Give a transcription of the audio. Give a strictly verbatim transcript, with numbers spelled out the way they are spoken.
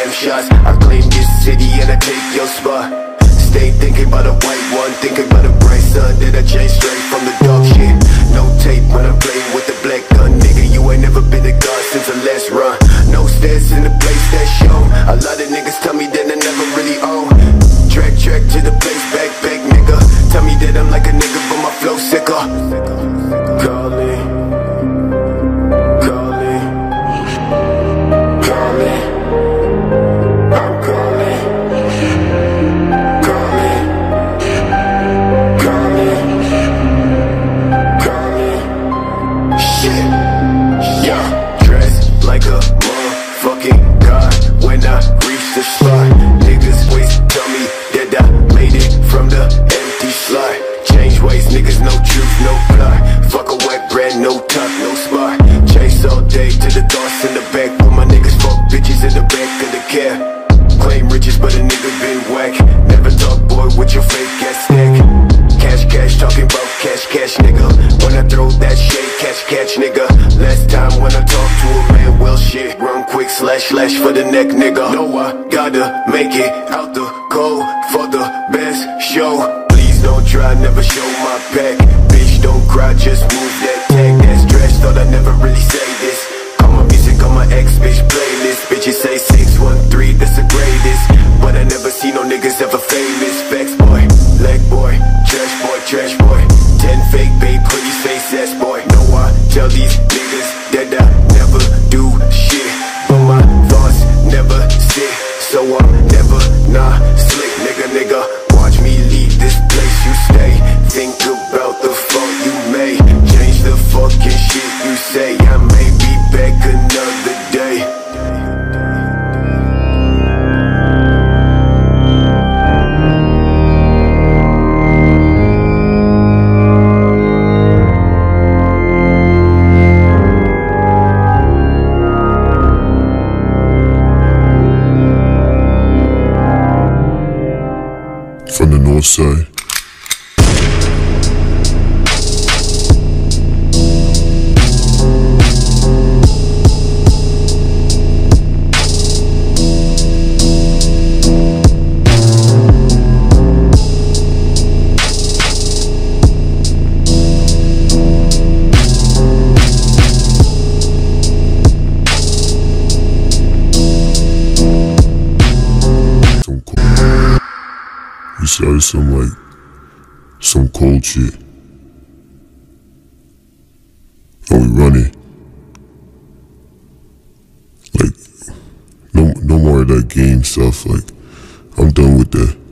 damn shots. I claim this city and I take your spot. Stay thinking about a white one, thinking about a bright sun. That I changed straight from the dark shit. No tape when I'm playing with the black gun. Nigga, you ain't never been a god since the last run. No stats in the place that's shown. A lot of niggas tell me that I never really own. Track, track to the place, back, back, nigga. Tell me that I'm like a nigga, but my flow sicker. Calling, calling, calling. I'm calling, calling, calling, calling. Shit, yeah. Dressed like a motherfucking god when I reach the spot. Niggas always tell me that I made it from the empty slot. Change ways, niggas, no truth, no plot. Fuck a wet brand, no top, no spot. Chase all day to the thoughts in the back. Put my niggas fuck bitches in the back of the cab. Claim riches, but a nigga been whack. Never talk, boy, with your fake ass stack. Cash, cash, talking about cash, cash, nigga. When I throw that shade, catch, catch, nigga. Last time when I talk to a man, well shit. Run quick, slash, slash for the neck, nigga. No, I gotta make it out the cold for the best show. Please don't try, never show my back. Bitch, don't cry, just move that tag. That's trash, thought I never really say this. Call my music on my ex bitch playlist. Bitches say six one three, that's the greatest. But I never see no niggas ever famous. Facts boy, leg boy, trash boy, trash boy. Ten fake babe, pretty face ass boy. No, I tell these niggas that I never do shit, but my thoughts never sit. So I'm never not slick, nigga, nigga. Watch me leave this place you stay. Think about the fuck you made. Change the fucking shit you say. I may be back another day. From the north side. We started some like some cold shit. And we running. Like no no more of that game stuff. Like I'm done with that.